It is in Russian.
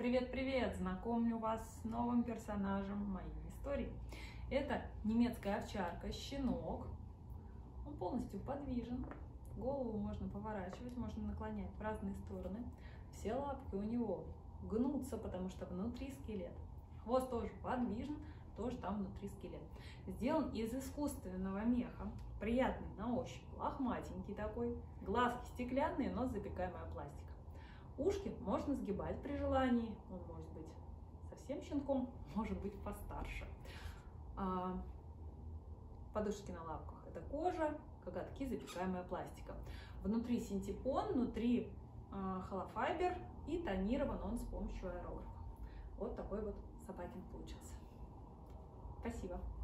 Привет-привет! Знакомлю вас с новым персонажем моей истории. Это немецкая овчарка, щенок. Он полностью подвижен. Голову можно поворачивать, можно наклонять в разные стороны. Все лапки у него гнутся, потому что внутри скелет. Хвост тоже подвижен, тоже там внутри скелет. Сделан из искусственного меха. Приятный на ощупь, лохматенький такой. Глазки стеклянные, но запекаемая пластика. Ушки можно сгибать при желании. Он может быть совсем щенком, может быть постарше. Подушки на лапках — это кожа, коготки — запекаемая пластика. Внутри синтепон, внутри холофайбер, и тонирован он с помощью аэрографа. Вот такой вот собакин получился. Спасибо.